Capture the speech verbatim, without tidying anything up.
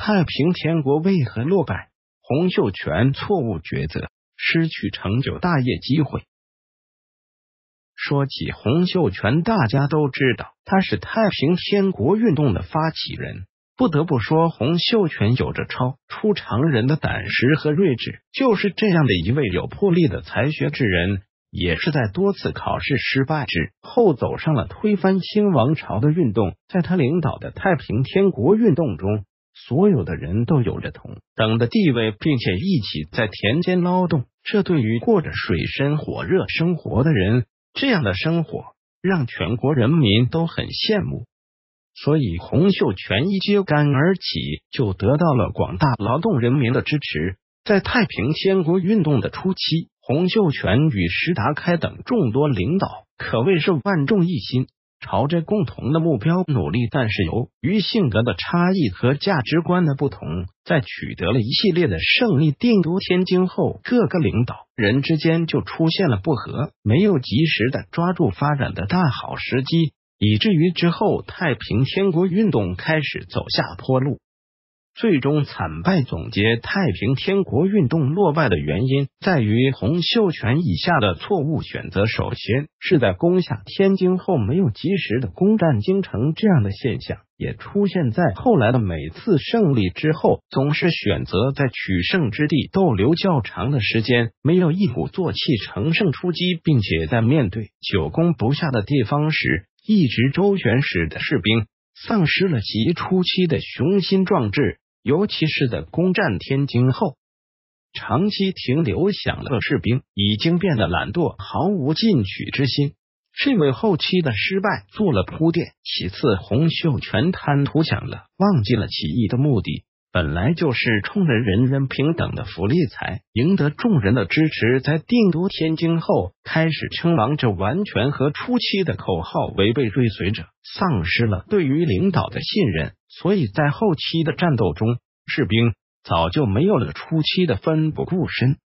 太平天国为何落败？洪秀全错误抉择，失去成就大业机会。说起洪秀全，大家都知道他是太平天国运动的发起人。不得不说，洪秀全有着超出常人的胆识和睿智。就是这样的一位有魄力的才学之人，也是在多次考试失败之后走上了推翻清王朝的运动。在他领导的太平天国运动中，所有的人都有着同等的地位，并且一起在田间劳动。这对于过着水深火热生活的人，这样的生活让全国人民都很羡慕。所以洪秀全一揭竿而起，就得到了广大劳动人民的支持。在太平天国运动的初期，洪秀全与石达开等众多领导可谓是万众一心，朝着共同的目标努力。但是由于性格的差异和价值观的不同，在取得了一系列的胜利定都天京后，各个领导人之间就出现了不和，没有及时的抓住发展的大好时机，以至于之后太平天国运动开始走下坡路，最终惨败。总结太平天国运动落败的原因，在于洪秀全以下的错误选择。首先是在攻下天京后没有及时的攻占京城，这样的现象也出现在后来的每次胜利之后，总是选择在取胜之地逗留较长的时间，没有一鼓作气乘胜出击，并且在面对久攻不下的地方时一直周旋，使得士兵丧失了其初期的雄心壮志。尤其是在攻占天京后，长期停留享乐士兵已经变得懒惰，毫无进取之心，这为后期的失败做了铺垫。其次，洪秀全贪图享乐，忘记了起义的目的，本来就是冲着人人平等的福利才赢得众人的支持。在定都天京后开始称王，这完全和初期的口号违背，追随者丧失了对于领导的信任。所以在后期的战斗中，士兵早就没有了初期的奋不顾身、